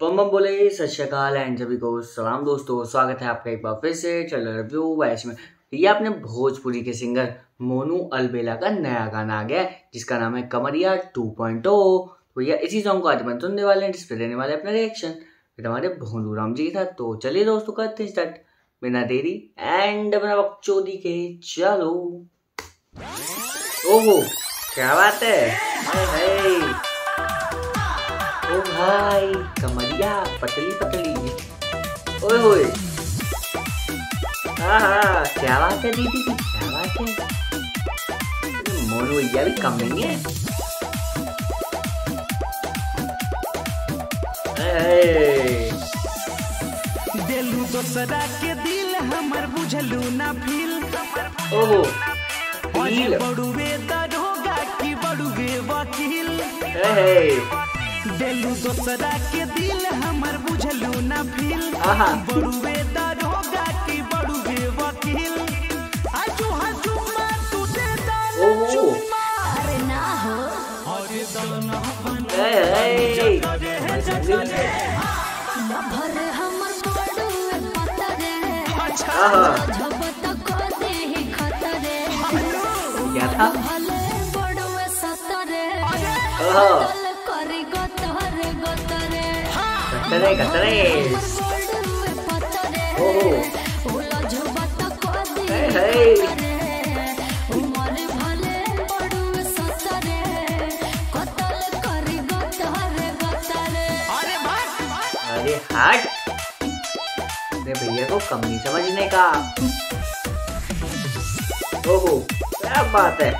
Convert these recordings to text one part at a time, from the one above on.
बम बम बोले सत श्री अकाल एंड सभी को सलाम दोस्तों, स्वागत है आपका एक बार फिर से ट्रेलर रिव्यू वैश में। ये अपने भोजपुरी के सिंगर मोनू अलबेला का नया गाना आ गया है जिसका नाम है कमरिया 2.0। तो ये इसी सॉन्ग को आज अपन सुनने वाले हैं, जिसपे देने वाले अपना रिएक्शन फिर हमारे भोलू राम जी था। तो चलिए दोस्तों करते हैं स्टार्ट बिना देरी एंड अपना बकचोदी के। चलो। ओहो क्या बात है, ओ भाई कमरिया पतली पतली, ओए होए, हाँ क्या बात है दीदी की, क्या बात है। मोनू भैया भी कम नहीं है। दिलू तो सदा के दिल हमर बुझलू ना फील। ओहो बड़ुए दरोगा की बड़ुए वकील। दिलू तो सदा के दिल हमर बुझलू ना फील। बड़ुए दरोगा की बड़ुए वकील। आजू हाजू मा तू दे दो अरे ना हो अरे दोनों बना भर हमर बड़ुए पतरे झपत को दे ही खतरे क्या था बड़ुए सतरे करी गतरे गतरे कतरे कतरे। ओहो उला झपत को दे उमर भले बड़ुए सतरे कतल करी गतरे गतरे। अरे अरे हट, अपने भैया को कम नहीं समझने का। ओहो क्या बात है,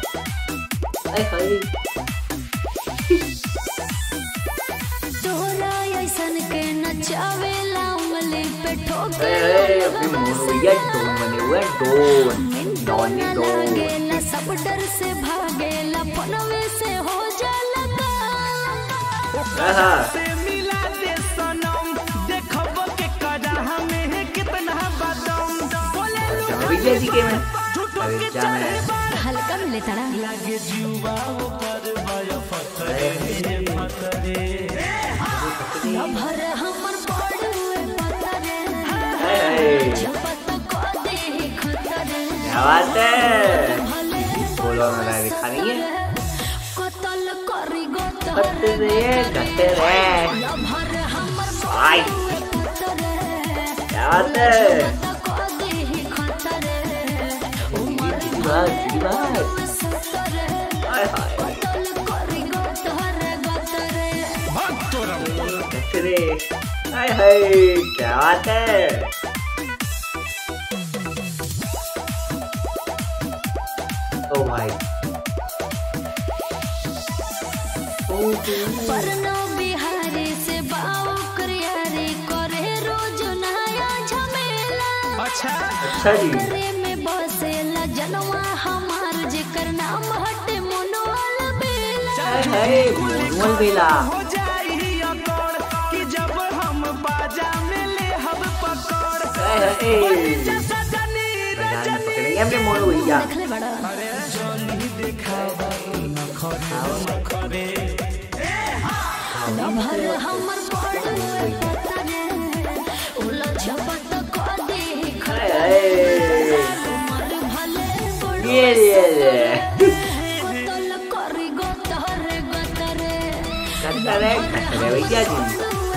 तोरा ऐसन के नचावेला उंगली पे ठोके। अपने मोनू भैया डॉन बने हुए हैं, डॉन डॉन गेला सब डर से भागेला पनवे से हो जाला से मिला दे सनम देखब के कदा हमें कितना बदम बोले भैया जी के में अरे जा मैं हल्का मिले तड़ा लागे जीवा ऊपर बाया फतरे फतरे भर हमर बड़ुए पतरे झपत को दे खतरे। क्या बात है, बोलो ना दिखा नहीं है कतल करी कतरे कतरे। भर हमर आई क्या बात है, हाय हाय क्या बात है। ओ भाई परनो बिहारी से बाऊ करियारी करे रोज नया झमेला। अच्छा जी में बसेला जनवा हमार जेकर नाम हटे मोनू अलबेला। मोनू अलबेला हो जाई अकड़ कि जब हम बाजा में ले हम पकड़ पकड़ेंगे हमने मोनू भैया। अरे जोली दिखावा नखरे भर हमर बड़ुए पतरे उला झपत को दे खतरे उमर भले बड़ुए कतल करी गतरे गतरे कतरे कतरे भैया जी।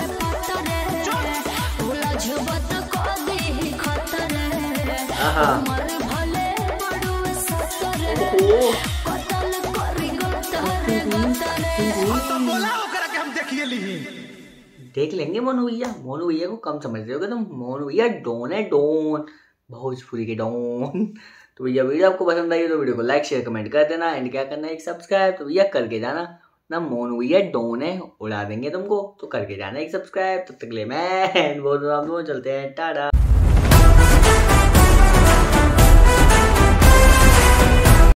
उला झपत को दे खतरे उमर भले बड़ुए सतरे कतल करी गतरे गतरे। तो बोला ओकरा के हम देखिए ली देख लेंगे मोनू भैया को कम समझ रहे होगे तुम। मोनू भैया डॉन है, डॉन भोजपुरी के डॉन। तो भैया वीडियो आपको पसंद आई तो वीडियो को लाइक शेयर कमेंट कर देना एंड क्या करना है एक सब्सक्राइब तो भैया करके जाना ना। मोनू भैया डॉन है, उड़ा देंगे तुमको, तो करके जाना एक सब्सक्राइब। तब तक ले मैं बोल रहा हूँ चलते हैं, टाटा।